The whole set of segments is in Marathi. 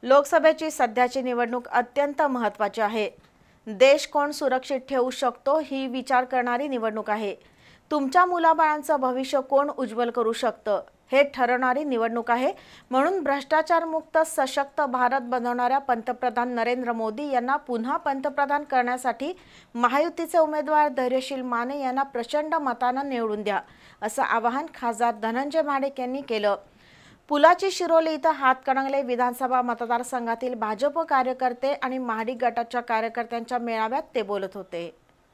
लोकसभेची सध्याची निवडणूक अत्यंत महत्त्वाची आहे। देश कोण सुरक्षित ठेवू शकतो ही विचार करणारी निवडणूक आहे। तुमच्या मुलाबाळांचं भविष्य कोण उज्ज्वल करू शकतं हे ठरवणारी निवडणूक आहे। म्हणून भ्रष्टाचार मुक्त सशक्त भारत बनवणाऱ्या पंतप्रधान नरेंद्र मोदी यांना पुन्हा पंतप्रधान करण्यासाठी महायुतीचे उमेदवार धैर्यशील माने यांना प्रचंड मताने निवडून द्या, असं आवाहन खासदार धनंजय महाडिक यांनी केलं। पुलाची शिरोली इथं हातकणंगले विधानसभा मतदारसंघातील भाजप कार्यकर्ते आणि महाडिक गटाच्या कार्यकर्त्यांच्या मेळाव्यात ते बोलत होते।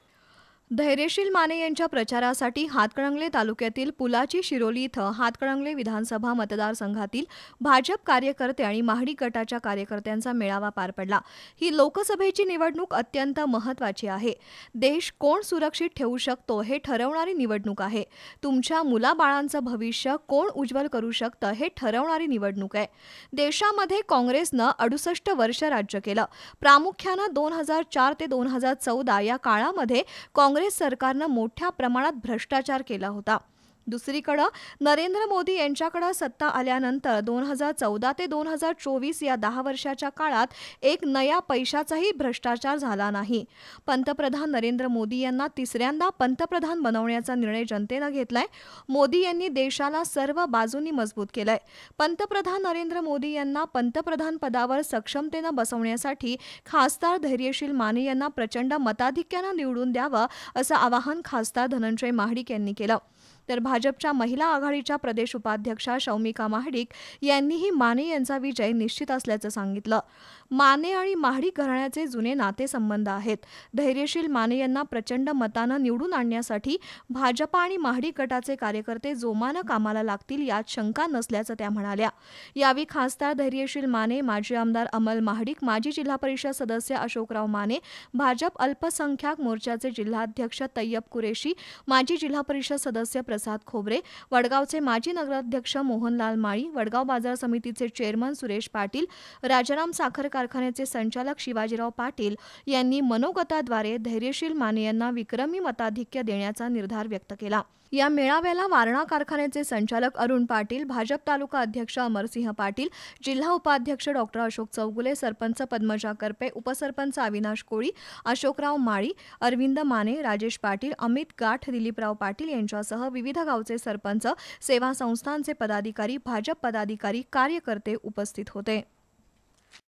धैर्यशील माने यांच्या प्रचारासाठी हातकणंगले तालुक्यातील पुलाची शिरोली इथं हातकणंगले विधानसभा मतदारसंघातील भाजप कार्यकर्ते आणि महाडिक गटाच्या कार्यकर्त्यांचा मेळावा पार पडला। ही लोकसभेची निवडणूक अत्यंत महत्त्वाची आहे। देश कोण सुरक्षित ठेवू शकतो हे ठरवणारी निवडणूक आहे। तुमच्या मुलाबाळांचं भविष्य कोण उज्ज्वल करू शकतं हे ठरवणारी निवडणूक आहे। देशामध्ये काँग्रेसनं 68 वर्ष राज्य केलं। प्रामुख्यानं 2004 ते 2014 या काळामध्ये काँग्रेस सरकारनं मोठ्या प्रमाणात भ्रष्टाचार केला होता। दुसरीकडे नरेंद्र मोदी यांच्याकडे सत्ता आल्यानंतर 2014 ते 2024 या 10 वर्षाच्या काळात एक नया पैशाचाही भ्रष्टाचार झाला नाही। पंतप्रधान नरेंद्र मोदी यांना तिसऱ्यांदा पंतप्रधान बनवण्याचा निर्णय जनतेने घेतलाय। मोदी यांनी देशाला सर्व बाजूंनी मजबूत केलंय। पंतप्रधान नरेंद्र मोदी यांना पंतप्रधान पदावर सक्षमतेने बसवण्यासाठी खासदार धैर्यशील माने यांना प्रचंड मताधिक्याने निवडून द्यावं, असं आवाहन खासदार धनंजय महाडिक यांनी केलं। तर भाजपच्या महिला आघाडीच्या प्रदेश उपाध्यक्षा शौमिका महाडिक यांनीही माने यांचा विजय निश्चित असल्याचं सांगितलं। माने आणि महाडिक घराण्याचे जुने नातेसंबंध आहेत। धैर्यशील माने यांना प्रचंड मतानं निवडून आणण्यासाठी भाजपा आणि महाडिक गटाचे कार्यकर्ते जोमानं कामाला लागतील यात शंका नसल्याचं त्या म्हणाल्या। यावेळी खासदार धैर्यशील माने, माजी आमदार अमल महाडिक, माजी जिल्हा परिषद सदस्य अशोकराव माने, भाजप अल्पसंख्याक मोर्चाचे जिल्हाध्यक्ष तय्यब कुरेशी, माजी जिल्हा परिषद सदस्य प्रसाद खोबरे, वडगावचे माजी नगराध्यक्ष मोहनलाल माळी, वडगाव बाजार समितीचे चेअरमन सुरेश पाटील, राजाराम साखर कारखान्याचे संचालक शिवाजीराव पाटील यांनी मनोगताद्वारे धैर्यशील माने यांना विक्रमी मताधिक्य देण्याचा निर्धार व्यक्त केला। या मेळाव्याला वारणा कारखान्याचे संचालक अरुण पाटील, भाजप तालुका अध्यक्ष अमरसिंह पाटील, जिल्हा उपाध्यक्ष डॉक्टर अशोक चौगुले, सरपंच पद्मजा करपे, उपसरपंच अविनाश कोळी, अशोकराव माळी, अरविंद माने, राजेश पाटील, अमित गाठ, दिलीपराव पाटील यांच्यासह विविध गावचे सरपंच, सेवा संस्थांचे पदाधिकारी, भाजप पदाधिकारी, कार्यकर्ते उपस्थित होते।